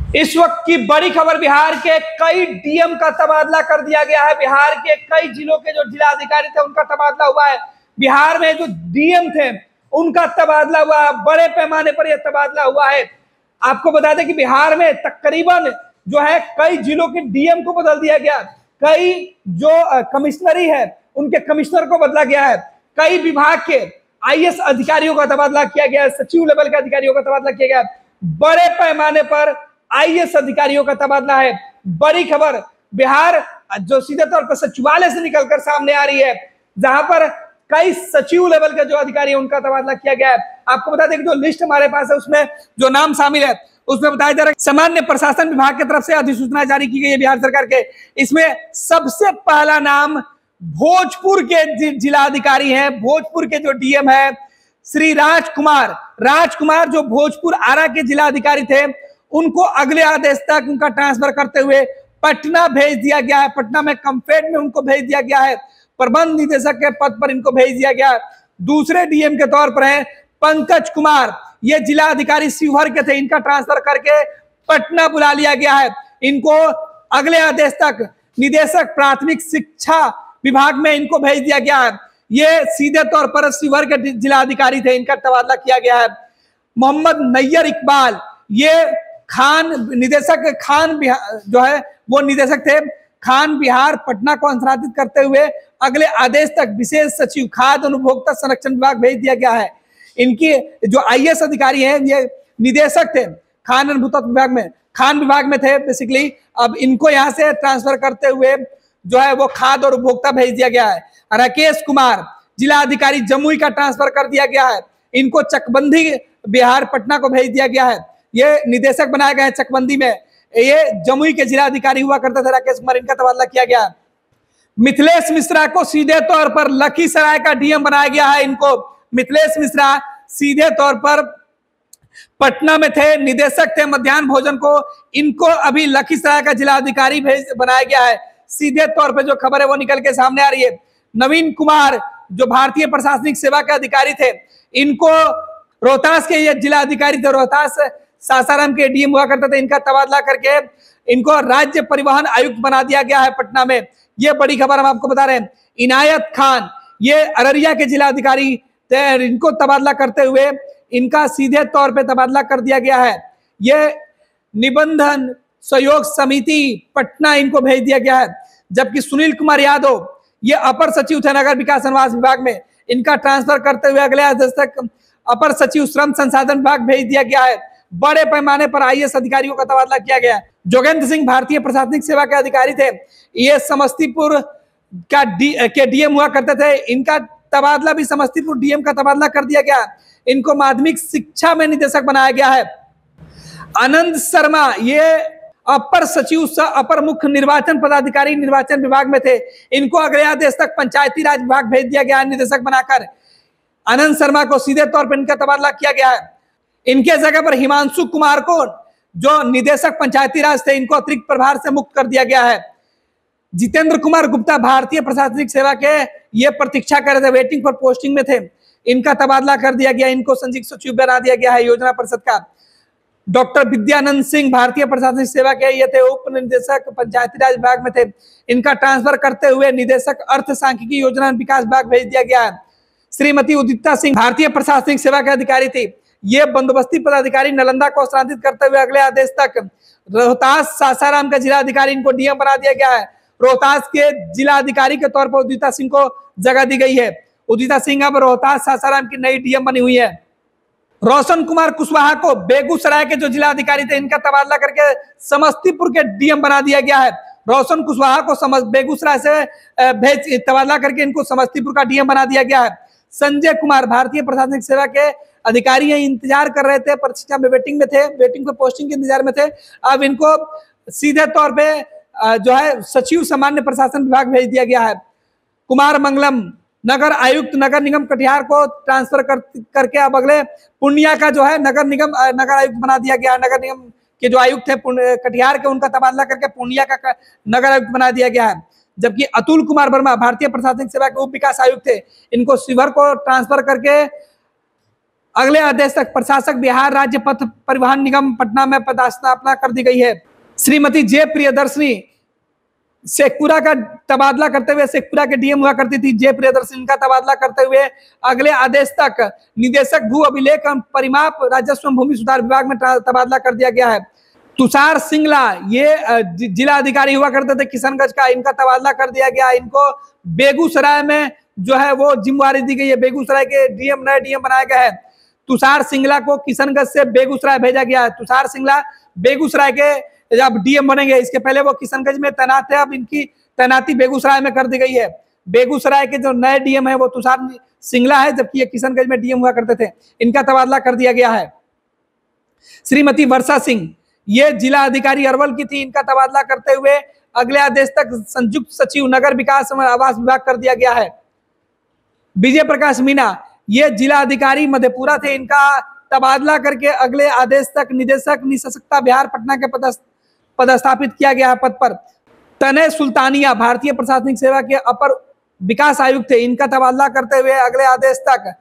इस वक्त की बड़ी खबर, बिहार के कई डीएम का तबादला कर दिया गया है। बिहार के कई जिलों के जो जिलाधिकारी थे उनका तबादला हुआ है। बिहार में जो डीएम थे उनका तबादला हुआ है। बड़े पैमाने पर यह तबादला हुआ है। आपको बता दें कि बिहार में तकरीबन जो है कई जिलों के डीएम को बदल दिया गया, कई जो कमिश्नरी है उनके कमिश्नर को बदला गया है, कई विभाग के आईएएस अधिकारियों का तबादला किया गया है, सचिव लेवल के अधिकारियों का तबादला किया गया है। बड़े पैमाने पर आईएएस अधिकारियों का तबादला है। बड़ी खबर बिहार जो सीधे तौर पर सचिवालय से निकलकर सामने आ रही है, जहां पर कई सचिव लेवल के जो अधिकारी हैं उनका तबादला किया गया है। आपको बता दें कि जो लिस्ट हमारे पास है उसमें जो नाम शामिल है उसमें बताया जा रहा है सामान्य प्रशासन विभाग की तरफ से अधिसूचना जारी की गई है बिहार सरकार के। इसमें सबसे पहला नाम भोजपुर के जिलाधिकारी हैं। भोजपुर के जो डीएम है श्री राजकुमार जो भोजपुर आरा के जिलाधिकारी थे, उनको अगले आदेश तक उनका ट्रांसफर करते हुए पटना भेज दिया गया है। पटना में कंफेड में उनको भेज दिया गया है। प्रबंध निदेशक के पद पर इनको भेज दिया गया है। दूसरे डीएम के तौर पर हैं पंकज कुमार, ये जिला अधिकारी शिवहर के थे, इनका ट्रांसफर करके पटना बुला लिया गया है। इनको अगले आदेश तक निदेशक प्राथमिक शिक्षा विभाग में इनको भेज दिया गया है। ये सीधे तौर पर शिवहर के जिला अधिकारी थे, इनका तबादला किया गया है। मोहम्मद नैयर इकबाल, ये निदेशक खान बिहार जो है वो निदेशक थे। खान बिहार पटना को अंतर्राधित करते हुए अगले आदेश तक विशेष सचिव खाद्य और उपभोक्ता संरक्षण विभाग भेज दिया गया है। इनकी जो आईएएस अधिकारी हैं ये निदेशक थे खान विभाग में, खान विभाग में थे बेसिकली। अब इनको यहाँ से ट्रांसफर करते हुए जो है वो खाद्य और उपभोक्ता भेज दिया गया है। राकेश कुमार जिला अधिकारी जमुई का ट्रांसफर कर दिया गया है। इनको चकबंदी बिहार पटना को भेज दिया गया है। ये निदेशक बनाए गए हैं चकबंदी में। ये जमुई के जिला अधिकारी हुआ करते थे राकेश कुमार, इनका तबादला किया गया। मिथिलेश मिश्रा को सीधे तौर पर लखीसराय का डीएम बनाया गया है। इनको मिथिलेश मिश्रा सीधे तौर पर पटना में थे, निदेशक थे मध्याह्न भोजन को, इनको अभी लखीसराय का जिला अधिकारी बनाया गया है। सीधे तौर पर जो खबर है वो निकल के सामने आ रही है। नवीन कुमार जो भारतीय प्रशासनिक सेवा के अधिकारी थे, इनको रोहतास के ये जिला अधिकारी थे, रोहतास सासाराम के डीएम हुआ करते थे, इनका तबादला करके इनको राज्य परिवहन आयुक्त बना दिया गया है पटना में। ये बड़ी खबर हम आपको बता रहे हैं। इनायत खान ये अररिया के जिला अधिकारी थे, इनको तबादला करते हुए इनका सीधे तौर पे तबादला कर दिया गया है। ये निबंधन सहयोग समिति पटना इनको भेज दिया गया है। जबकि सुनील कुमार यादव ये अपर सचिव थे नगर विकास आवास विभाग में, इनका ट्रांसफर करते हुए अगले आदेश तक अपर सचिव श्रम संसाधन विभाग भेज दिया गया है। बड़े पैमाने पर आईएएस अधिकारियों का तबादला किया गया है। जोगेंद्र सिंह भारतीय प्रशासनिक सेवा के अधिकारी थे, ये समस्तीपुर का डीएम हुआ करते थे, इनका तबादला भी समस्तीपुर डीएम का तबादला कर दिया गया। इनको माध्यमिक शिक्षा में निदेशक बनाया गया है। आनंद शर्मा ये अपर सचिव अपर मुख्य निर्वाचन पदाधिकारी निर्वाचन विभाग में थे, इनको अगले आदेश तक पंचायती राज विभाग भेज दिया गया निदेशक बनाकर। आनंद शर्मा को सीधे तौर पर इनका तबादला किया गया है। इनके जगह पर हिमांशु कुमार को जो निदेशक पंचायती राज थे, इनको अतिरिक्त प्रभार से मुक्त कर दिया गया है। जितेंद्र कुमार गुप्ता भारतीय प्रशासनिक सेवा के ये प्रतीक्षा कर रहे थे, वेटिंग फॉर पोस्टिंग में थे, इनका तबादला कर दिया गया। इनको संयुक्त सचिव बना दिया गया है योजना परिषद का। डॉक्टर विद्यानंद सिंह भारतीय प्रशासनिक सेवा के ये थे उप निदेशक पंचायती राज विभाग में थे, इनका ट्रांसफर करते हुए निदेशक अर्थ सांख्यिकी योजना विकास विभाग भेज दिया गया है। श्रीमती उदिता सिंह भारतीय प्रशासनिक सेवा के अधिकारी थी, ये बंदोबस्ती पदाधिकारी नालंदा को स्थानांतरित करते हुए अगले आदेश तक रोहतास सासाराम का जिला अधिकारी इनको डीएम बना दिया गया है। रोहतास के जिला अधिकारी के तौर पर उदिता सिंह को जगह दी गई है। उदिता सिंह अब रोहतास सासाराम की नई डीएम बनी हुई है। रोशन कुमार कुशवाहा को बेगूसराय के जो जिला अधिकारी थे, इनका तबादला करके समस्तीपुर के डीएम बना दिया गया है। रोशन कुशवाहा को बेगूसराय से भेज तबादला करके इनको समस्तीपुर का डीएम बना दिया गया है। संजय कुमार भारतीय प्रशासनिक सेवा के अधिकारी हैं, इंतजार कर रहे थे, परीक्षा में वेटिंग में थे, वेटिंग पे पोस्टिंग के इंतजार में थे। अब इनको सीधे तौर पे जो है सचिव सामान्य प्रशासन विभाग भेज दिया गया है। कुमार मंगलम नगर आयुक्त नगर निगम कटिहार को ट्रांसफर करके अब अगले पूर्णिया का जो है नगर आयुक्त बना दिया गया। नगर निगम के जो आयुक्त थे कटिहार के, उनका तबादला करके पूर्णिया का नगर आयुक्त बना दिया गया है। जबकि अतुल कुमार वर्मा भारतीय प्रशासनिक सेवा के उप विकास आयुक्त थे, इनको शिवहर को ट्रांसफर करके अगले आदेश तक प्रशासक बिहार राज्य पथ परिवहन निगम पटना में पदस्थापना कर दी गई है। श्रीमती जे प्रियदर्शनी शेखपुरा का तबादला करते हुए, शेखपुरा के डीएम हुआ करती थी जे प्रियदर्शनी, का तबादला करते हुए अगले आदेश तक निदेशक भू अभिलेख परिमाप राजस्व एवं भूमि सुधार विभाग में तबादला कर दिया गया है। तुषार सिंगला ये जिला अधिकारी हुआ करते थे किशनगंज का, इनका तबादला कर दिया गया। इनको बेगूसराय में जो है वो जिम्मेवारी दी गई है, बेगूसराय के डीएम नए डीएम बनाए गए हैं। तुषार सिंगला को किशनगंज से बेगूसराय भेजा गया है। तुषार सिंगला बेगूसराय के अब डीएम बनेंगे, इसके पहले वो किशनगंज में तैनात थे, अब इनकी तैनाती बेगूसराय में कर दी गई है। बेगूसराय के जो नए डीएम है वो तुषार सिंगला है, जबकि ये किशनगंज में डीएम हुआ करते थे, इनका तबादला कर दिया गया है। श्रीमती वर्षा सिंह ये जिला अधिकारी अरवल की थी, इनका तबादला करते हुए अगले आदेश तक संयुक्त सचिव नगर विकास एवं आवास विभाग कर दिया गया है। विजय प्रकाश मीणा ये जिला अधिकारी मधेपुरा थे, इनका तबादला करके अगले आदेश तक निदेशक निःशक्ता बिहार पटना के पदस्थापित किया गया है पद पर। तनय सुल्तानिया भारतीय प्रशासनिक सेवा के अपर विकास आयुक्त थे, इनका तबादला करते हुए अगले आदेश तक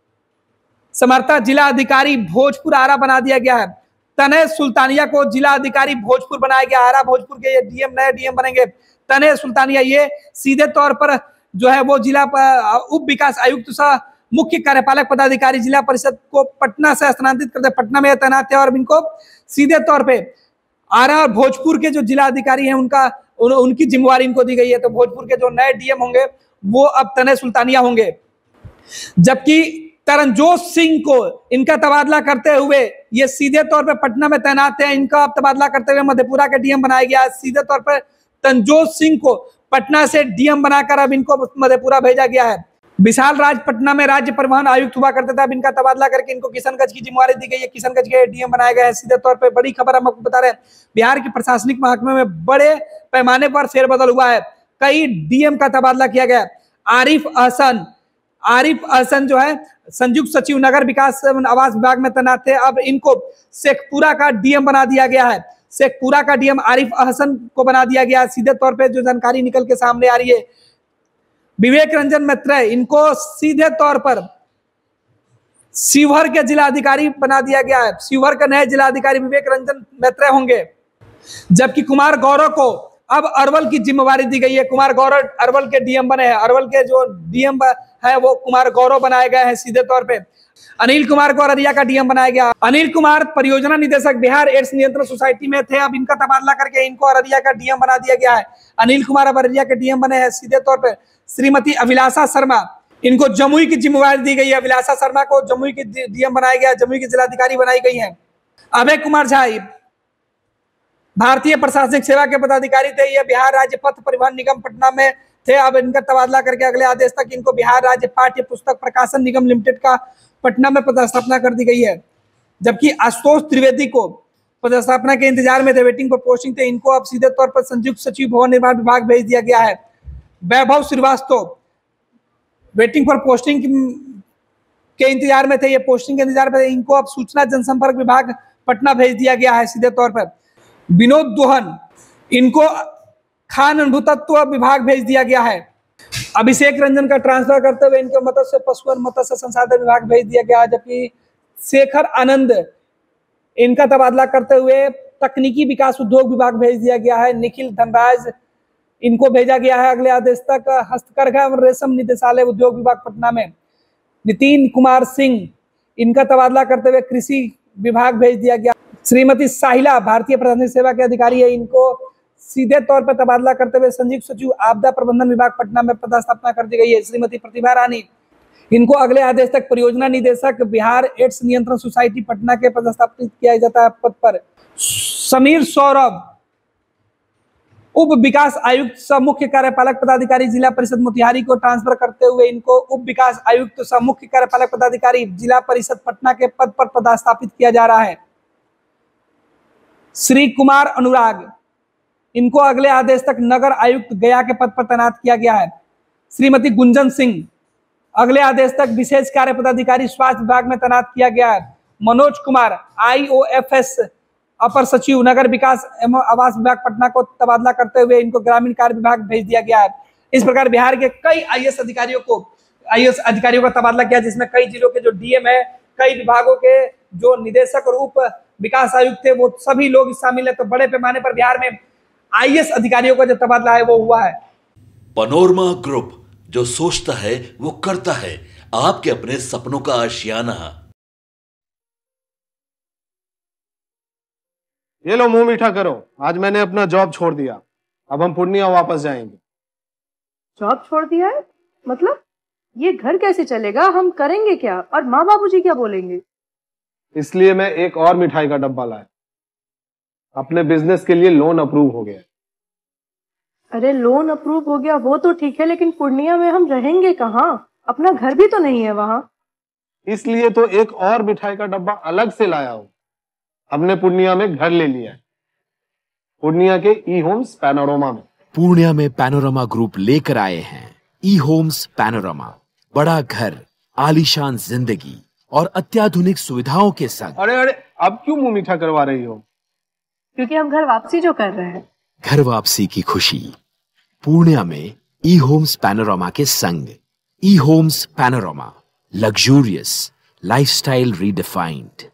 समर्था जिला अधिकारी भोजपुर आरा बना दिया गया है। तनय सुल्तानिया को जिला अधिकारी भोजपुर बनाया गया, आरा भोजपुर के ये डीएम नए डीएम बनेंगे। तनय सुल्तानिया ये सीधे तौर पर जो है वो जिला उप विकास आयुक्त सह मुख्य कार्यपालक पदाधिकारी जिला परिषद को पटना से स्थानांतरित करते, पटना में तैनात थे और इनको सीधे तौर पे आरा और भोजपुर के जो जिला अधिकारी हैं उनकी जिम्मेवारी इनको दी गई है। तो भोजपुर के जो नए डीएम होंगे वो अब तनय सुल्तानिया होंगे, जबकि तरनजोत सिंह को इनका तबादला करते हुए ये सीधे तौर पे पटना में तैनात है, इनका अब तबादला करते हुए मधेपुरा के डीएम बनाया गया। सीधे तौर पर तरनजोत सिंह को पटना से डीएम बनाकर अब इनको मधेपुरा भेजा गया है। विशाल राज पटना में राज्य परिवहन आयुक्त हुआ करते थे, अब इनका तबादला करके इनको किशनगंज की जिम्मेवारी दी गई है, किशनगंज के डीएम बनाए गए हैं सीधे तौर पर। बड़ी खबर हम आपको बता रहे हैं, बिहार के प्रशासनिक महकमे में बड़े पैमाने पर फेरबदल हुआ है, कई डीएम का तबादला किया गया। आरिफ अहसन जो है संयुक्त सचिव नगर विकास एवं आवास विभाग में तैनात थे, अब इनको शेखपुरा का डीएम बना दिया गया है। शेखपुरा का डीएम आरिफ अहसन को बना दिया गया सीधे तौर पे, जो जानकारी निकल के सामने आ रही है। विवेक रंजन मैत्रेय इनको सीधे तौर पर शिवहर के जिला अधिकारी बना दिया गया है, शिवहर का नए जिला अधिकारी विवेक रंजन मैत्रेय होंगे। जबकि कुमार गौरव को अब अरवल की जिम्मेवारी दी गई है, कुमार गौरव अरवल के डीएम बने हैं, अरवल के जो डीएम है वो कुमार गौरव बनाए गए हैं सीधे तौर पे। अनिल कुमार को अररिया का डीएम बनाया गया। अनिल कुमार परियोजना निदेशक बिहार एड्स नियंत्रण सोसाइटी में थे, अब इनका तबादला करके इनको अररिया का डीएम बना दिया गया है। अनिल कुमार अब अररिया के डीएम बने हैं सीधे तौर पे। श्रीमती अभिलाषा शर्मा इनको जमुई की जिम्मेवारी दी गई है, अभिलाषा शर्मा को जमुई की डीएम बनाया गया, जमुई की जिलाधिकारी बनाई गई है। अभय कुमार झा भारतीय प्रशासनिक सेवा के पदाधिकारी थे, ये बिहार राज्य पथ परिवहन निगम पटना में थे, अब इनका तबादला करके अगले आदेश तक इनको बिहार राज्य पाठ्य पुस्तक प्रकाशन निगम लिमिटेड का पटना में पदस्थापना कर दी गई है। जबकि आशुतोष त्रिवेदी को पदस्थापना के इंतजार में थे, वेटिंग पर पोस्टिंग थे, इनको अब सीधे तौर पर संयुक्त सचिव भवन निर्माण विभाग भेज दिया गया है। Vaibhav Srivastava waiting for posting के इंतजार में थे, ये पोस्टिंग के इंतजार में थे, इनको अब सूचना जनसंपर्क विभाग पटना भेज दिया गया है सीधे तौर पर। विनोद दोहन इनको खान अनुभूतत्व विभाग भेज दिया गया है। अभिषेक रंजन का ट्रांसफर करते हुए इनको मत्स्य पशु और मत्स्य संसाधन विभाग भेज दिया गया है। जबकि शेखर आनंद इनका तबादला करते हुए तकनीकी विकास उद्योग विभाग भेज दिया गया है। निखिल धनराज इनको भेजा गया है अगले आदेश तक हस्तकरघा एवं रेशम निदेशालय उद्योग विभाग पटना में। नितिन कुमार सिंह इनका तबादला करते हुए कृषि विभाग भेज दिया गया। श्रीमती साहिला भारतीय प्रशासनिक सेवा के अधिकारी है, इनको सीधे तौर पर तबादला करते हुए संयुक्त सचिव आपदा प्रबंधन विभाग पटना में पदस्थापना कर दी गई है। श्रीमती प्रतिभा रानी इनको अगले आदेश तक परियोजना निदेशक बिहार एड्स नियंत्रण सोसाइटी पटना के पदस्थापित किया जाता है पद पर। समीर सौरभ उप विकास आयुक्त सह मुख्य कार्यपालक पदाधिकारी जिला परिषद मोतिहारी को ट्रांसफर करते हुए इनको उप विकास आयुक्त सह मुख्य कार्यपालक पदाधिकारी जिला परिषद पटना के पद पर पदस्थापित किया जा रहा है। श्री कुमार अनुराग इनको अगले आदेश तक नगर आयुक्त गया के पद पर तैनात किया गया है। श्रीमती गुंजन सिंह अगले आदेश तक विशेष कार्य पदाधिकारी स्वास्थ्य विभाग में तैनात किया गया है। मनोज कुमार IOFS अपर सचिव नगर विकास एवं आवास विभाग पटना को तबादला करते हुए इनको ग्रामीण कार्य विभाग भेज दिया गया है। इस प्रकार बिहार के कई IAS अधिकारियों का तबादला किया, जिसमें कई जिलों के जो DM है कई विभागों के जो निदेशक और उप विकास आयुक्त थे वो सभी लोग शामिल है। तो बड़े पैमाने पर बिहार में आईएएस अधिकारियों का जो तबादला है वो हुआ है। पैनोरमा ग्रुप, जो सोचता है वो करता है। आपके अपने सपनों का आशियाना। ये लो मुंह मीठा करो, आज मैंने अपना जॉब छोड़ दिया, अब हम पूर्णिया वापस जाएंगे। जॉब छोड़ दिया है? मतलब ये घर कैसे चलेगा? हम करेंगे क्या? और माँ बाबूजी क्या बोलेंगे? इसलिए मैं एक और मिठाई का डब्बा लाया। अपने बिजनेस के लिए लोन अप्रूव हो गया। अरे लोन अप्रूव हो गया वो तो ठीक है, लेकिन पूर्णिया में हम रहेंगे कहाँ? अपना घर भी तो नहीं है वहां। इसलिए तो एक और मिठाई का डब्बा अलग से लाया हूं। हमने पूर्णिया में घर ले लिया है, पूर्णिया के ई होम्स पैनोरमा में। पूर्णिया में पैनोरमा ग्रुप लेकर आए हैं ई होम्स पैनोरमा। बड़ा घर, आलीशान जिंदगी और अत्याधुनिक सुविधाओं के संग। अरे अरे, अब क्यों मुंह मीठा करवा रही हो? क्योंकि हम घर वापसी जो कर रहे हैं। घर वापसी की खुशी पूर्णिया में ई होम्स पैनोरमा के संग। E homes panorama, luxurious lifestyle redefined.